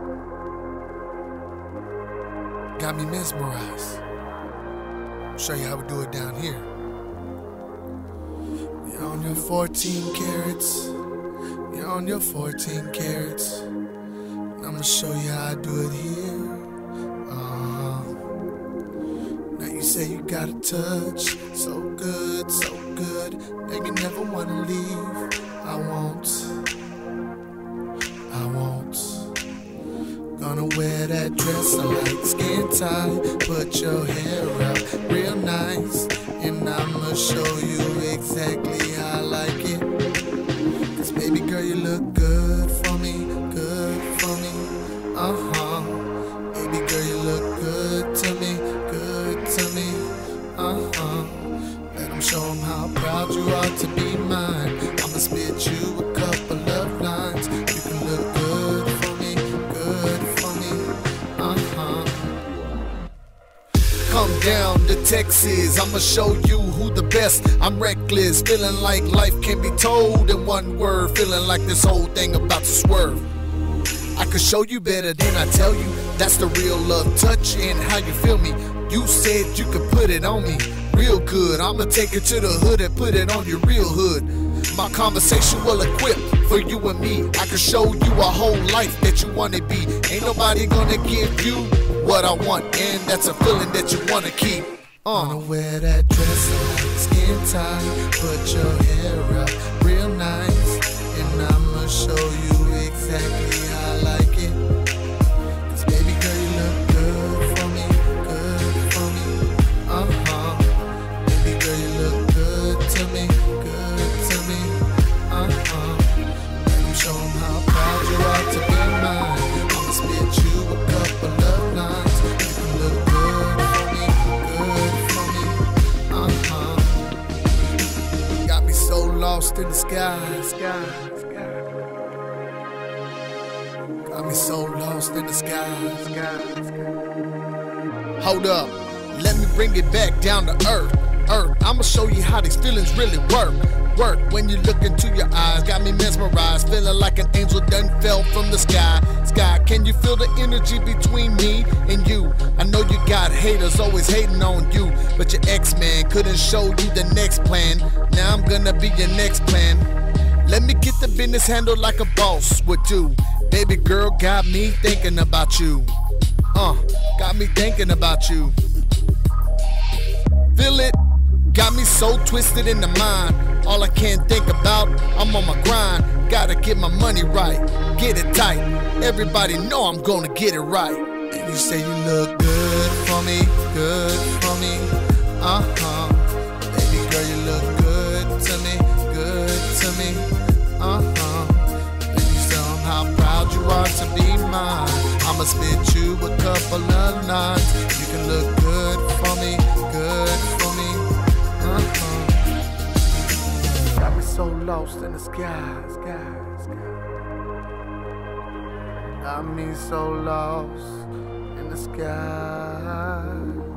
Got me mesmerized. I'll show you how we do it down here. You're on your 14 carats. You're on your 14 carats. And I'm gonna show you how I do it here. Now you say you got a touch, so good, that you never wanna leave. I won't. Gonna wear that dress, I like skin tight. Put your hair up real nice, and I'ma show you exactly how I like it. Cause baby girl, you look good for me, good for me. Baby girl, you look good to me, good to me. Let them show them how proud you are to be mine. I'ma spit you a couple of lines. You can look good for me, good for me. Come down to Texas, I'ma show you who the best. I'm reckless, feeling like life can be told in one word. Feeling like this whole thing about to swerve. I could show you better than I tell you. That's the real love touch and how you feel me. You said you could put it on me real good. I'ma take it to the hood and put it on your real hood. My conversation will equip for you and me. I can show you a whole life that you wanna be. Ain't nobody gonna give you what I want, and that's a feeling that you wanna keep. Gonna wear that dress like skin tight. Put your hair up real nice, and I'ma show you exactly how I like it. Cause baby girl, you look good for me, good for me. Baby girl, you look good to me, good to me. Let me show them how proud you are to be mine. I'ma spit you a couple of lines. You can look good for me, good for me. Got me so lost in the sky. Got me so lost in the sky. Hold up, let me bring it back down to earth. I'ma show you how these feelings really work. When you look into your eyes, got me mesmerized, feeling like an angel done fell from the sky. Can you feel the energy between me and you? I know you got haters always hating on you, but your ex-man couldn't show you the next plan. Now I'm gonna be your next plan. Let me get the business handled like a boss would do. Baby girl got me thinking about you. Got me thinking about you. Feel it? Got me so twisted in the mind. All I can think about, I'm on my grind. Gotta get my money right, get it tight. Everybody know I'm gonna get it right. And you say you look good for me, good for me. Baby girl, you look good to me, good to me. Let me show them how proud you are to be mine. I'ma spit you a couple of lines. You can look good for me, good for me. Got me so lost in the sky. Got me so lost in the sky.